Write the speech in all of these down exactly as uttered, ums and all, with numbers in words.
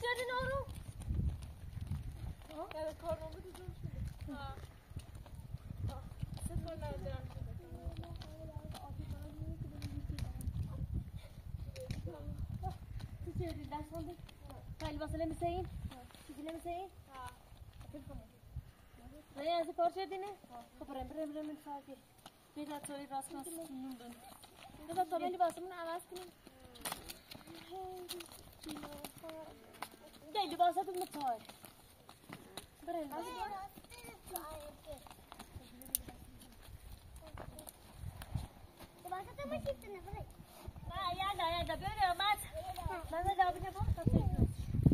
کردی نارو؟ یه کارنامه تو جون شده. ها. سه کار ندارم شده. تو چه دیدی دست خونده؟ خیلی واسه نمیسین؟ چیزی نمیسین؟ ها. نه از این کار شدی نه؟ خب برم برم برم ساعتی. بیدا توی راست راست نمیدون. اینجا تا ولی واسمون عوض کنیم. ده لباساتو متار. بریم. لباساتو میشید نه بریم. نه یالا یالا بریم مات. من جواب نمیدم.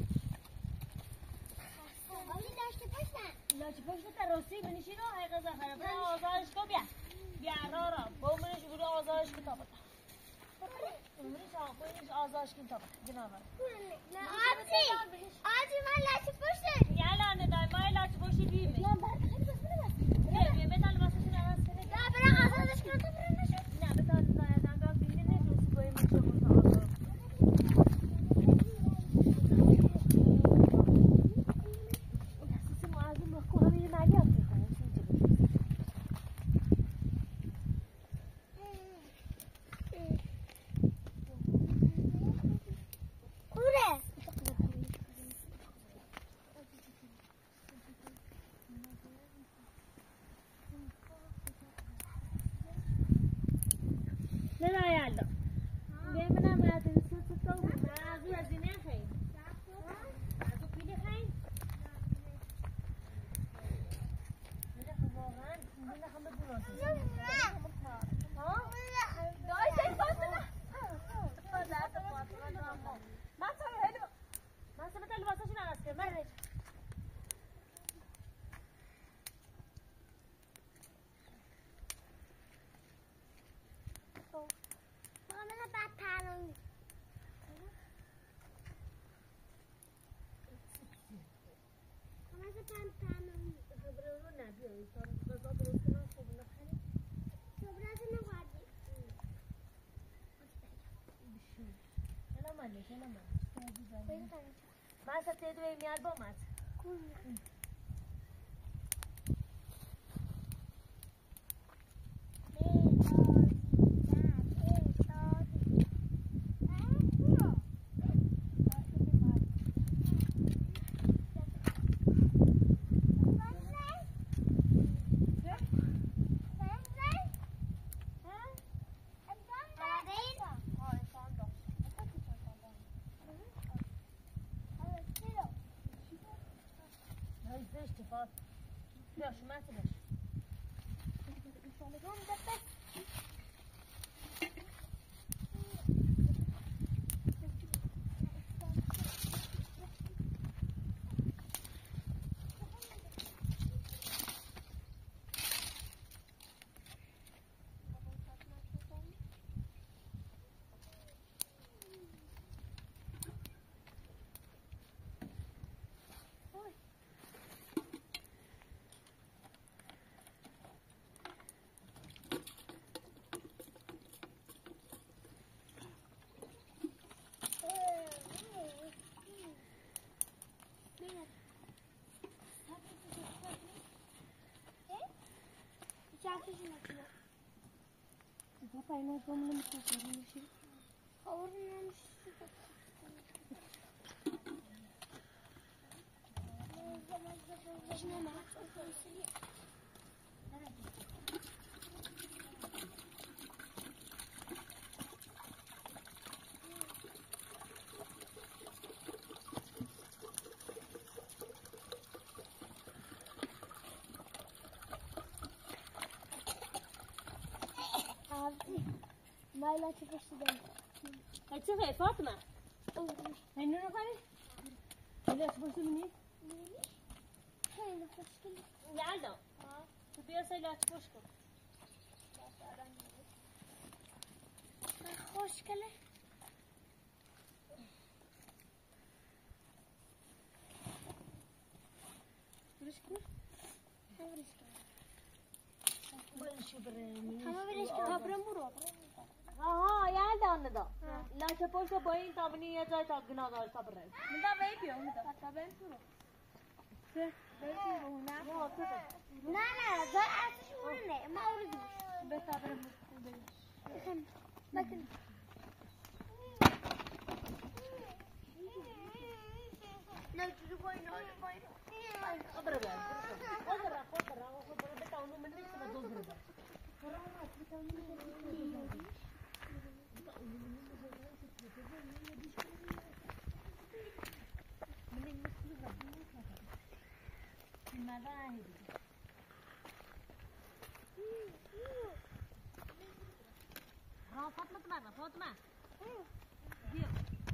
ولی داشته پشتن. داشته پشت تراسی منشی رو هی غذا خراب. برای آزارش کو بیا. بیا را را. با منش برو آزارش کتاب. منش آخونش آزارش کتاب. جنابه. نه آجی. آجی من لاچ پشته. یالا نه دای ما لاچ پشتی بیم. نه بعد خیلی بس بس. بیا بیا بدال واسه نراس کنه. نه برای آزارش کتاب برای نشد. نه بدال دادم داد بینی نه روسی باید میشه بود آزار. Masa te due mi albo masa. Ja, schmeiß dich. Ich soll nicht das Bett. Papai não vamos não fazer isso. Agora não se não ما لا تفش دم. هتشوفي فاطمة. هاي نور خالي. لا تفش مني. هاي لا تفش كل. يعلو. تبي أصير لا تفش كل. خوش كله. بريشكو. بريشكو. بريشكو بريني. هم بريشكو. هم برمورو. آها یادم ندا لاچه پشت با این تابنی یه جای تا گنا دار صبر رای میدا وی پیو میدا تا بهم تو نه نه جای ارزش مونه ما اورد به صبر بکن بکن نه جو باین باین صبر رای خود را خود را خود را بتاونو من نیست دوز رای ها فاطمه تبع فاطمه بيو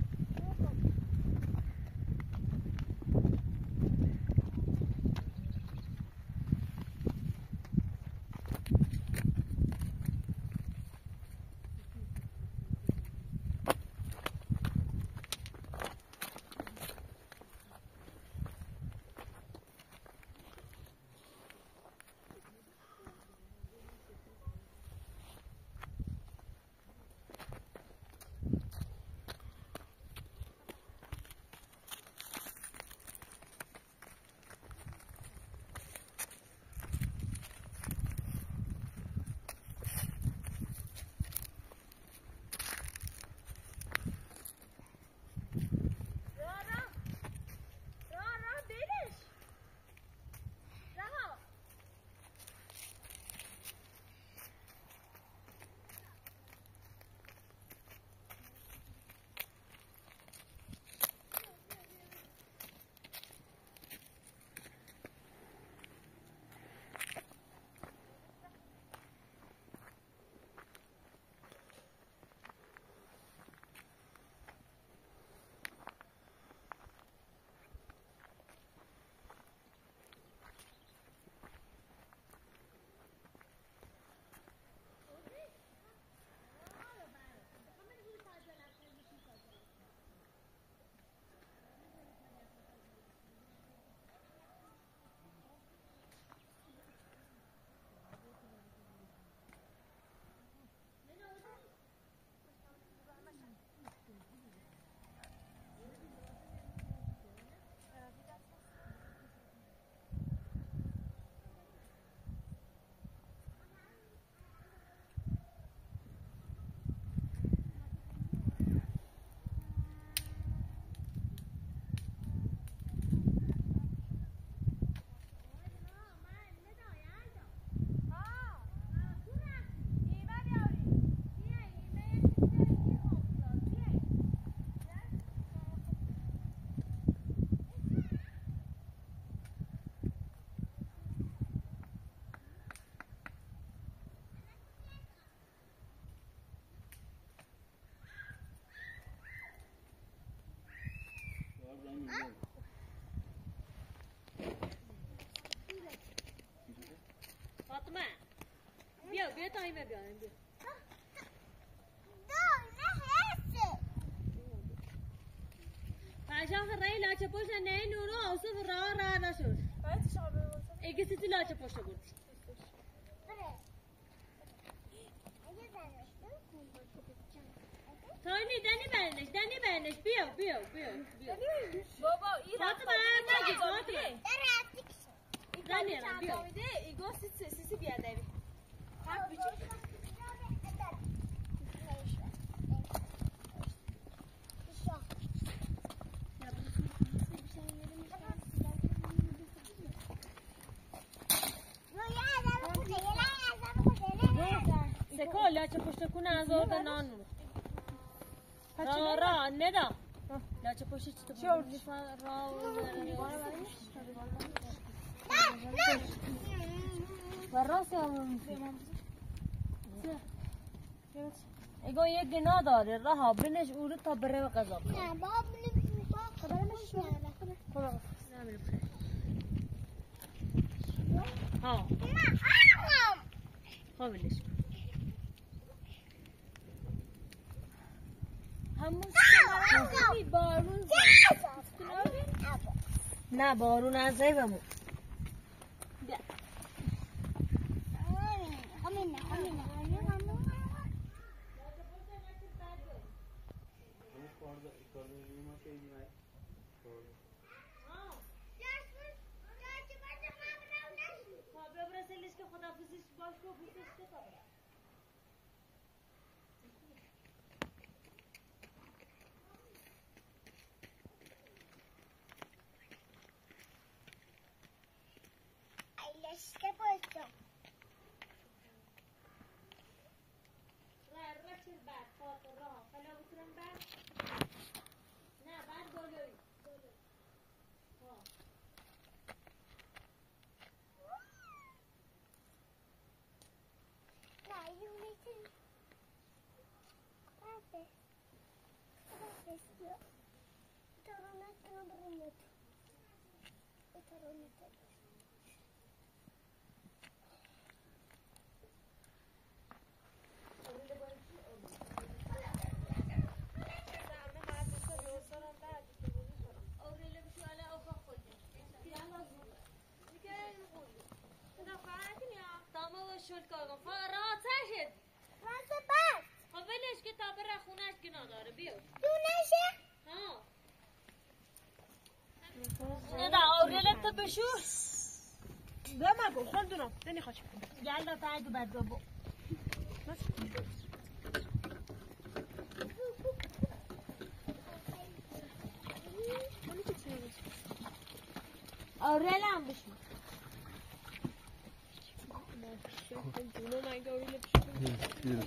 فاطمه بیا بیا تا این بیا بیا عشان خرای لاچه پشت نه نورو اوصف راه راه نشد باید شامل اگه سی لاچه پشت بود تاینی دنی برنش دنی برنش بیا بیا بیا بیا بابا این فاطمه نگی فاطمه دنی را بیا ایگو سی سی بیا دوی هم بیچه سکو لاچه پشت کنه از آورده نان را را ندا لاچه پشت چی تو بود را و راست هم اگه یک گنا داره راه بینش اورد تا بره و قضا نه باب منی باب خبر مش میاد خلاص ها خابلش همون چی بارون نه بارون از زیبمون بیا همین همین لشکه باشم رچل بعد خاطر راه فلا بکنم بعد نه بعد بالوی نه یونیتی بسه بسه بیا ترانت کنم برونت ترانت شد کارم راحت شد راحت بس خب ولش که تا بره خونش گناه داره بیا دونشه ها نه دا آوریلت بشو ده مگو خون دونم دنی خواهد کنم گل دا تایدو بد بابا آوریل هم بشو دونم اگه آوریل بشو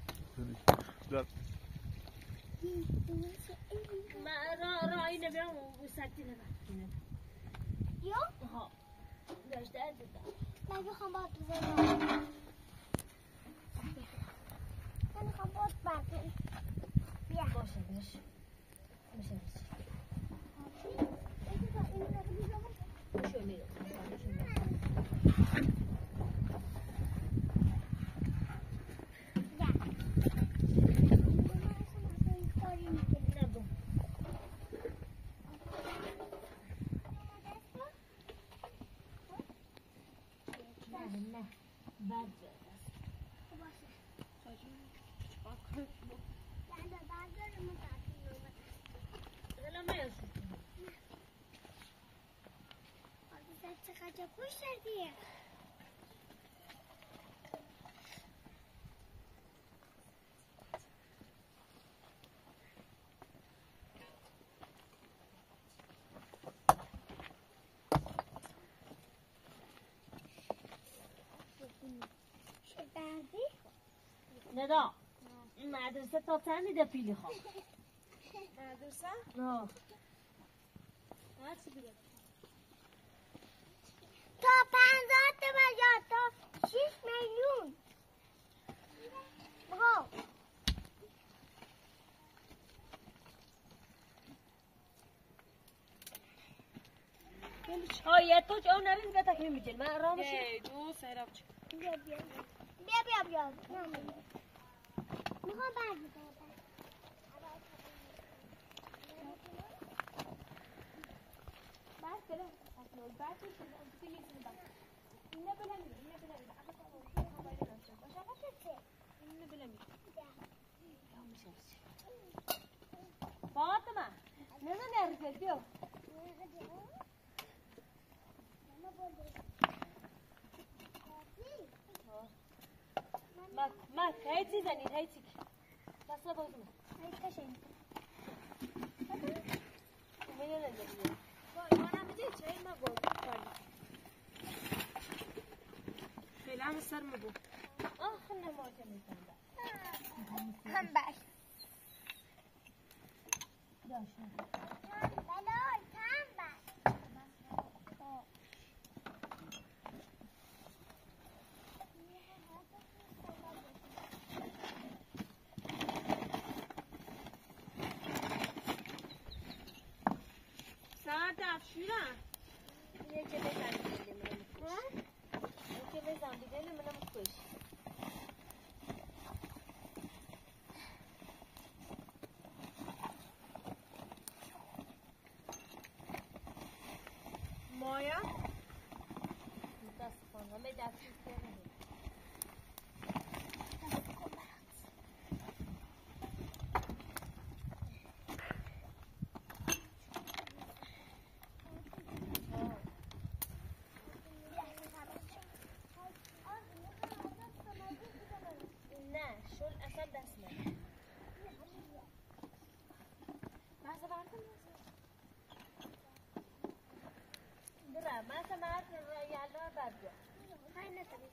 من را را اینه بیام و سکتی نبرد یا؟ ها داشته از دیدم من میخوام باید بزنم من میخوام باید برکن بیا باشه باشه باشه باشه میرم چقدر خوش شدی شد بردی؟ ندا مدرسه تا چند میده پیلی خواه مدرسه؟ نه تا پنجاه تا تا شیش میلیون بگو های تو چه اون نبید به تکمیل میجل من رامش یه دو سه راب چه بیا بیا بیا بیا بیا میخوام بردی بعد برم اصلا بعد چه تو یه سری بعد نه بلم نه بلم آخه تو موبایل داشته باش آخه چه نه بلم فاطمه نه نه نرفت بیا ما ما هيتي زني هيتي بس لا بوزنا هاي كشين وين انا جاي انا بدي شيء ما بقول فعلا السر ما بقول اه خلنا ما كمل هم بس داش بلال هم بس ساعت افشیرم یه که بزن دیگه منم یه که بزن دیگه منم خوش مایا دست کن همه دستی کنه بیا من سمعت یلدا بعد بیا های نداری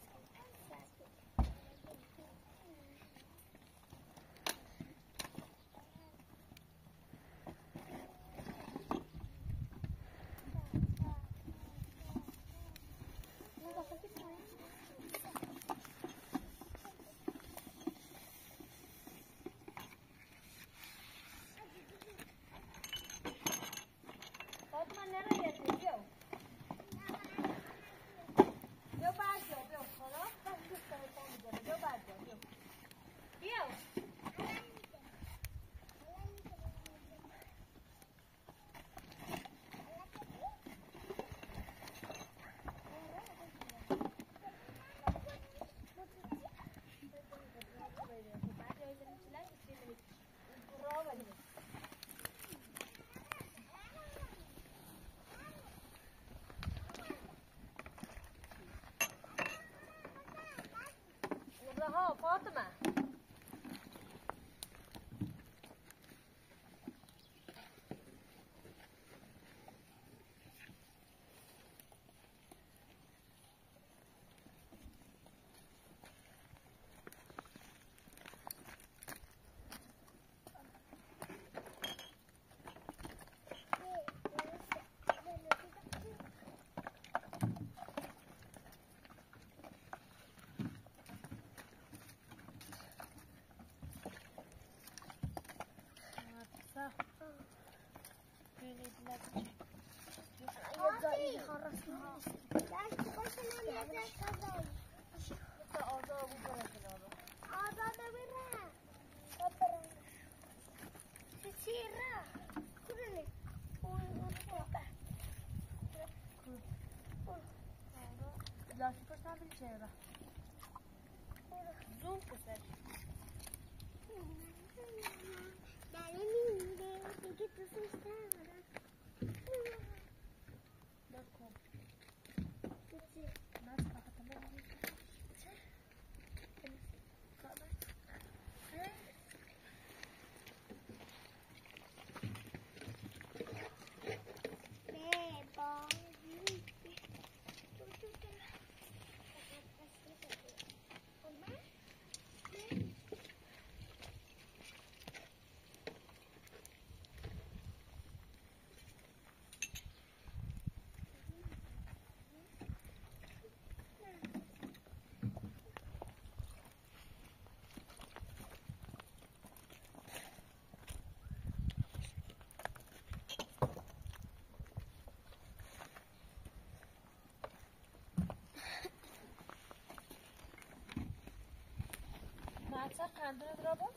ها فاطمه لاشه پشت هم بیل چهره زوم کسر داره میمیره دیگه دوستش دارم بکن چی؟ مست بخطمه چه؟ Maça kandırı drabı.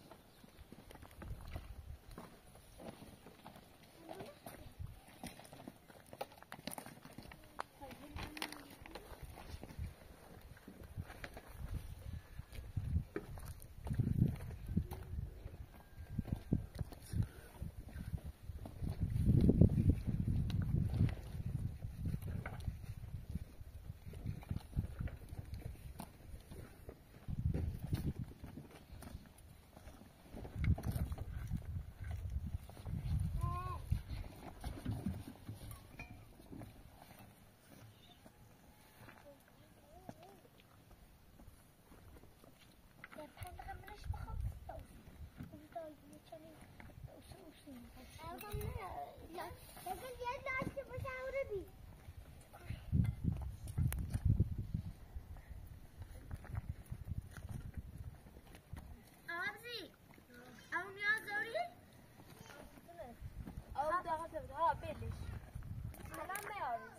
ها بلش الان میارم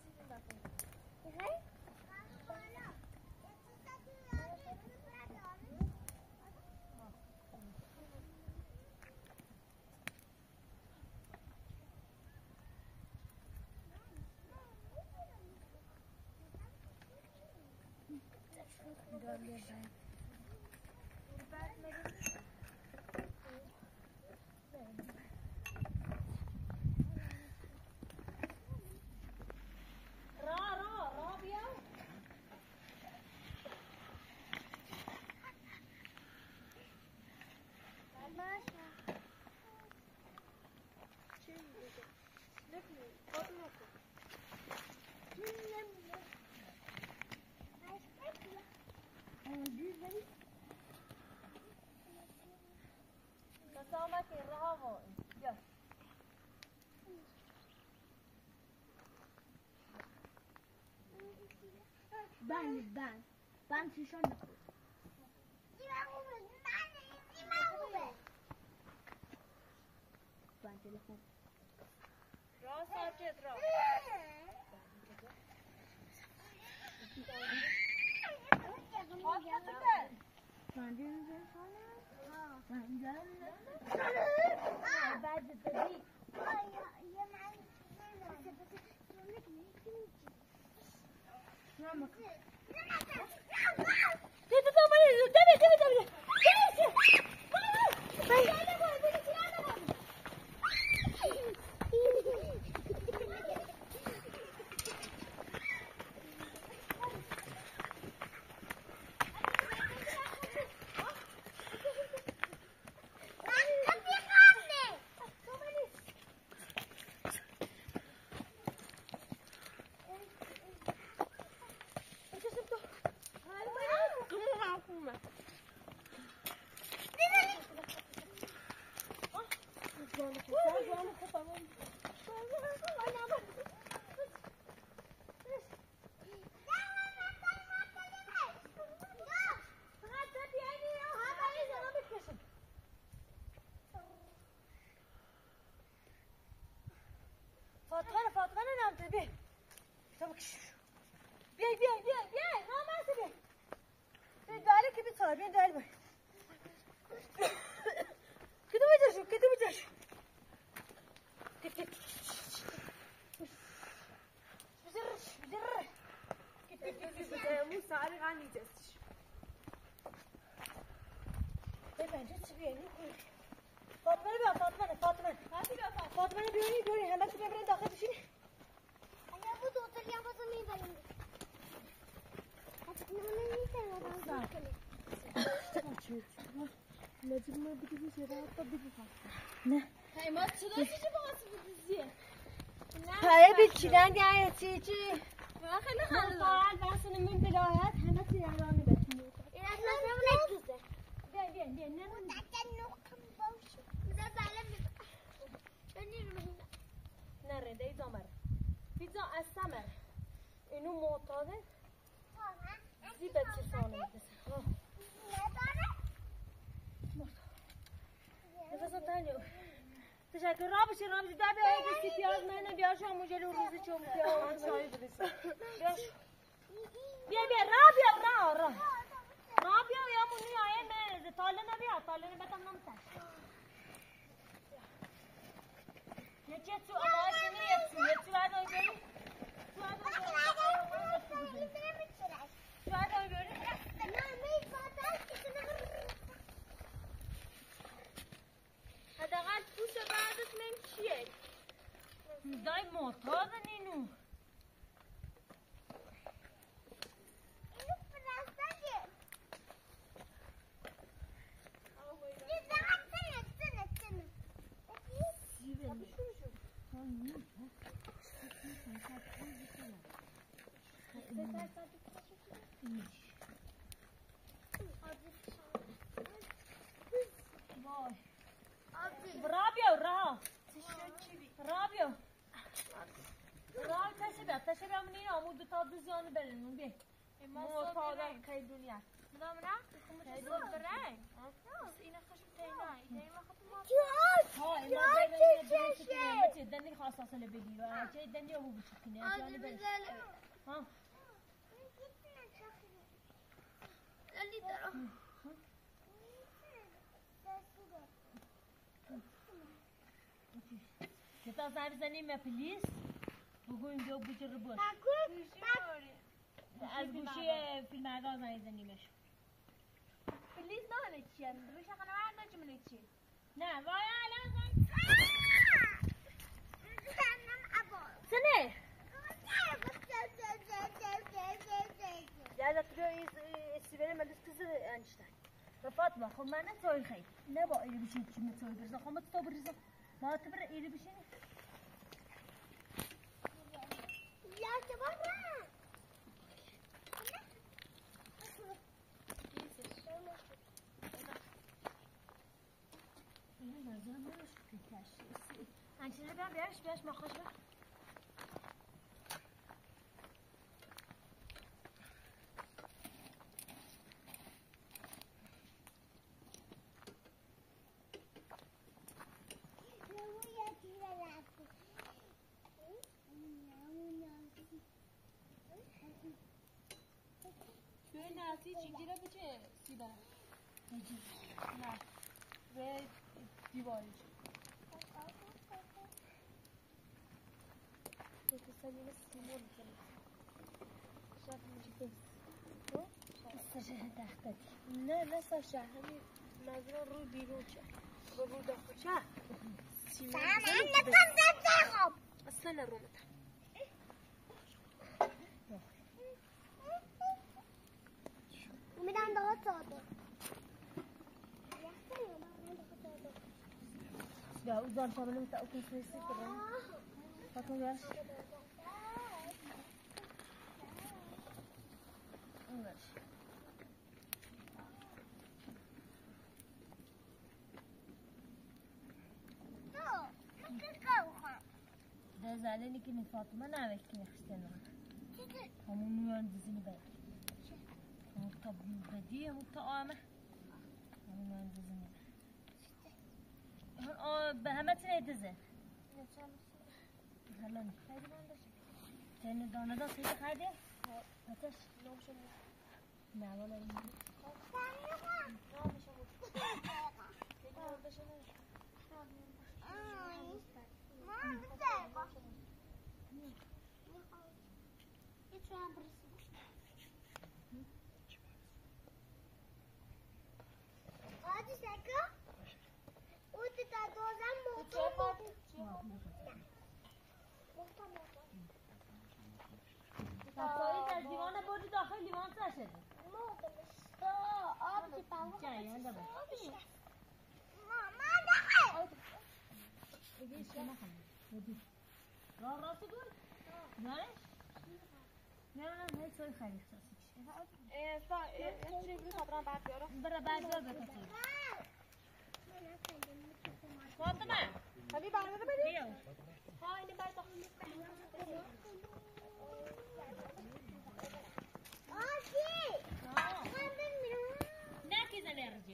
که رها وای یا بند بند بند چیشان نخود بند تلفن را ساکت را بند فاطمه فاطمه نام تو بیا بیا بیا بیا بیا نام هست بیا بیا داره که بیتار بیا داره بیا کدو بجاشو کدو بجاشو مو ساری غنی جستش ببینجا چی بیایی فاطمه بیا فاطمه فاطمه فاطمه بیایی بیایی همه تو ببرین داخل بشینی اگر بود اوتل یا بازو میبریم حتی نمونه نیستم آدم لازم ما بگیری چرا تا بگی نه ما چرا چیزی باعث بگیزیه پای بیچیدن گه چی چی من خیلی خنده فعال بحث نمون بداهت همه چی رهنامی بتونی این از نظرم نگیزه بیا بیا بیا نه متعجل نقم باشه بذار بله بذار نره دیزا مره دیزا از سمر اینو معتاده زیبت چی سانه میدسه نداره نفسم تنجو تشکر را بشی را بشی در بیایی که سی پیاز منه بیار شما مجلی و روزی چون پیاز بیا بیا را بیا را را را بیا یا مونی آیه نه تاله نبیا تاله نبتم نمتن یه چه تو آماز نمی یه چو یه چو باید آی بری تو باید آی بری تو باید آی بری حداقل پوست بعدت من چیه دای معتاد نینو رابيو را رابيو رابيو تشبه تشبه منين عمود بتاع زيان برنو بيه ما طالع كي دنيا نام نه خیلی برای بس اینا خوش تینا اینا ما خودم ها ما داریم چه دنی خاص اصلا بگیر و چه دنی ابو بچینه جان بر ها علی دارم کتا زنگ بزنیم به پلیس بگو اینجا بوجه رو باش از گوشی فیلم اردار زنگ بزنیمش پلیس نه چیه روش خانه ورد نجمه چی نه وای الان زنگ سنه یادت رو استیبره ملیس کسی انشتن فاطمه خب من نتوی خیلی نه با ایلی بشین چی متوی برزا خب ما تو برزا ما تو بر ایلی بشینی یا که بارم این نظر بیا بیارش بیارش مخاش بیا توی نازی چیگیره بچه سیده نه به دیواری تو سلیل سیمون کنی شاید میشه بس سشه تخته نه نه ساشه همین منظورم روی بیرون چه با روی داخل چه سیمون خب اصلا نرومتم میدم داد ساده بیا اوزان تا بلو تا اوکی سیسی کنم فاطمه بیارش اون برش ده زالني كني فاطمة نعمل كني خشتنا همون يوم دزني بقى مكتب بديه مكتب آمه همون يوم دزني هون آه بهمتنا دزن هلا نخير ما عندش تاني دانا دا سيد خير هاتش نه ولا يمكن تاکایی از دیوان بردی داخل لیوان سر شده جایی هنده باید دیگه ایشون نخمه بودی راه راستی بود؟ نارش؟ نه نه نه سوی خرید برای بعد بیار بکسی فاطمه حبیب برنامه بدی؟ بیا ها اینه برد نه که زنه ارجی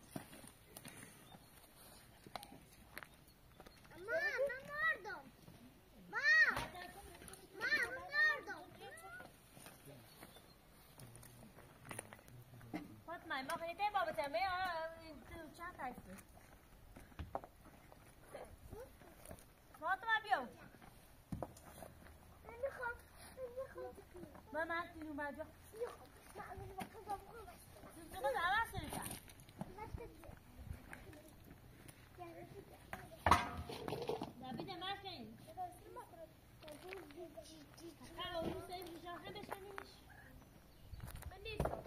فاطمه ما خیلی بابا تمه چند تایسته فاطمه بیاو من من تینو بجا تو قد عوض شده نبیده مرکن قرار رو سیم بشاخه بشنیمش من نیستم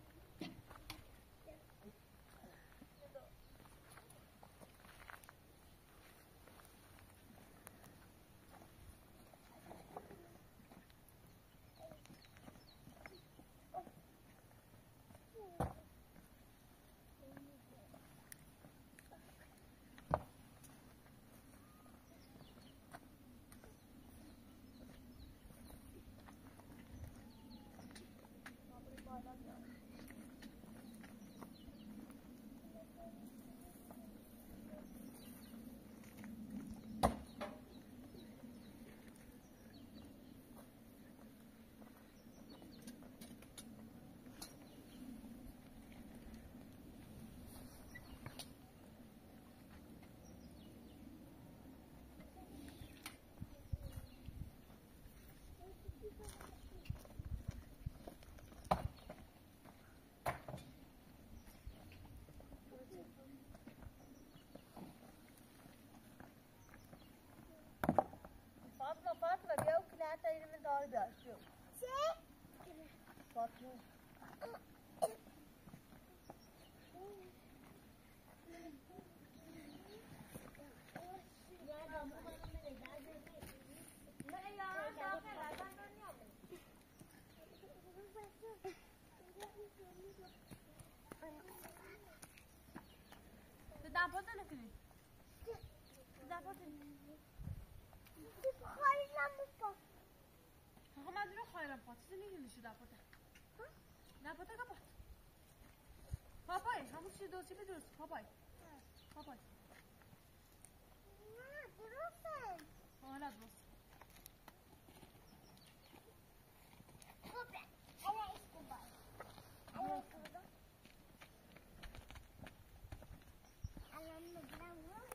فاطمه فاطمه بیا و کنار تایید من دار بیار شو چه؟ فاطمه دپوت نکنی دپوت آقا من رو خواهرم پات چیزی میگیلی شده پاته نه پاته که پات پاپای همون چیز دوستی به درست پاپای پاپای نه درسته آه نه درست خوبه الا اسکوبار الا اسکوبار الان میگم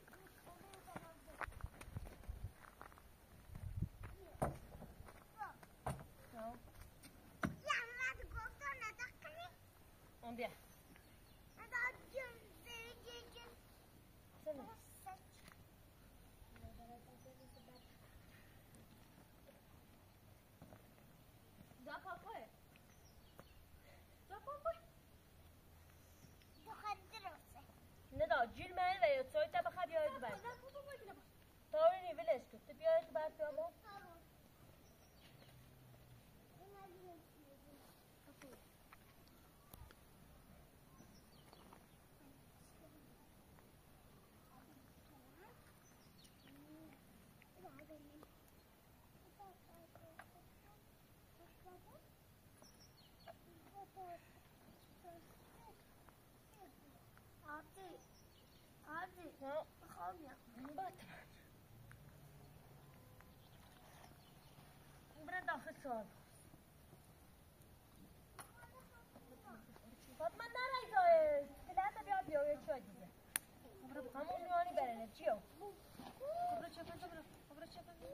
On bien. Da papay. Da papay. نه دا جیل من و یا توی تا بخواد بیاید بعد. تاوری نیولش کن. تو بیاید بعد بیامو. عادی عادی ها خوابیم بات. برای داخل سوال. فاطمه نرای زای. کلاته بیا بیا یه چای دیگه. همون میانی برنه چیو؟ برو چه کنه برو. برو چه کنه.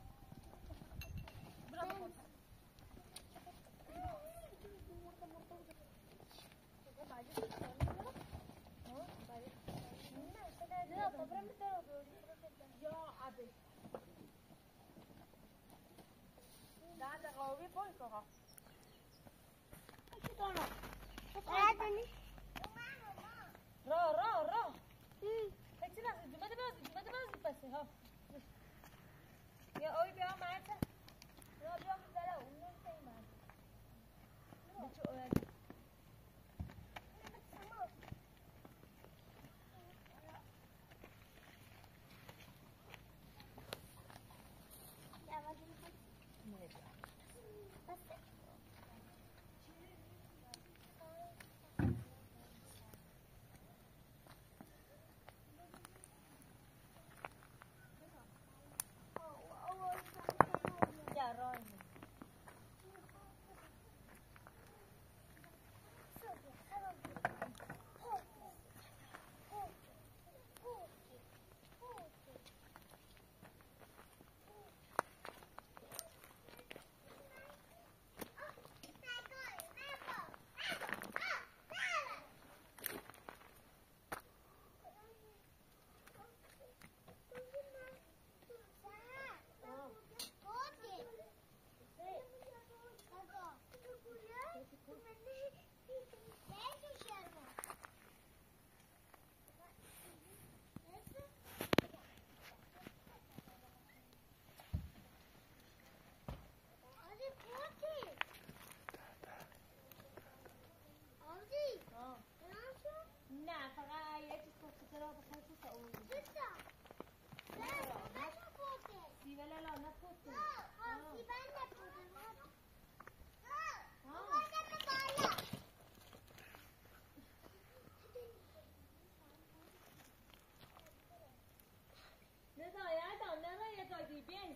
برو برو. یا عبی نه دقاوی پای که ها را را را هیچی نخواه جمعه بازی جمعه بازی بسه ها یا اوی بیا مرسه یا بیا بزره اون نمیسه این مرسه بچه اوی یا رای نه فقط یه چیز کسی را بخواه تو تا اون سیوه لالا نپوته نه دایه نه نه یه دادی بین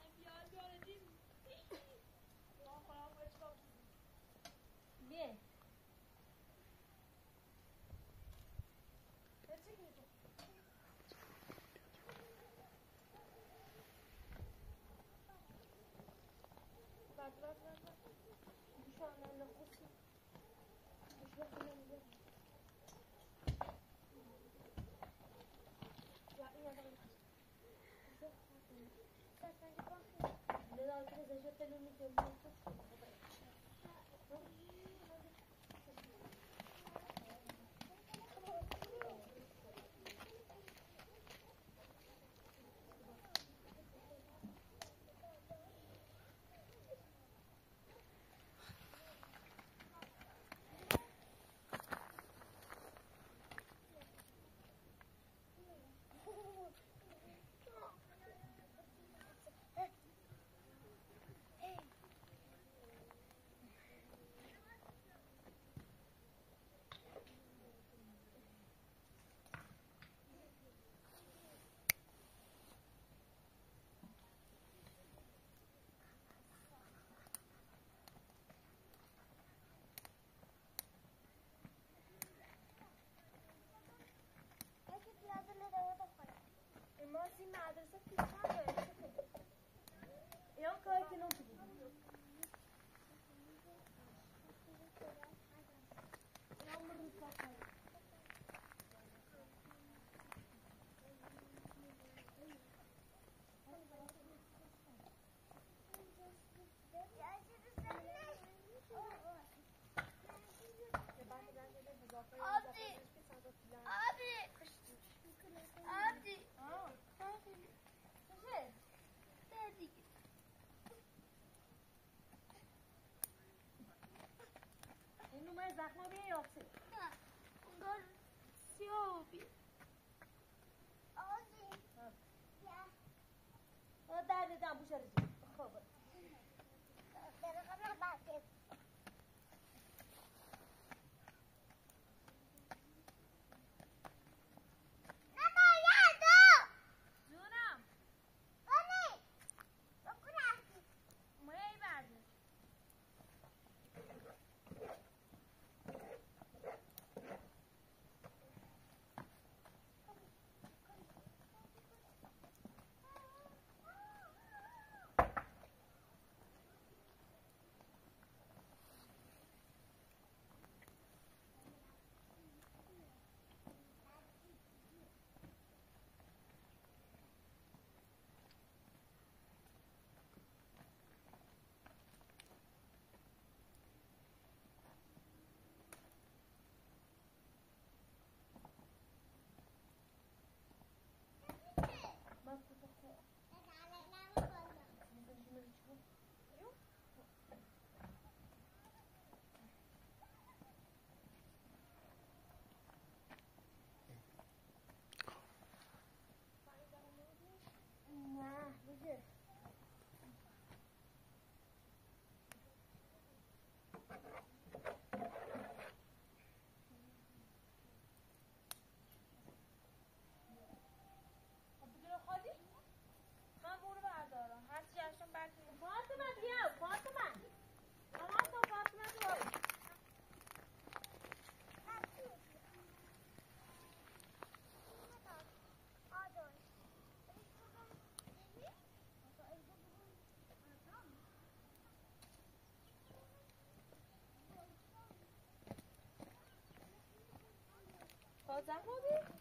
بین بس بس بس بشان الله قصي بشان الله يا يا لا لا كده زي شفت لوني كده این مدرسه کوچیکه. یا کاری که نمی‌کنی. یا مرد کاری. زخم بیه یافته نه انگار سیاه بی آزی ها در دیدم بوشه رزی خوب در قبل باید زخم بی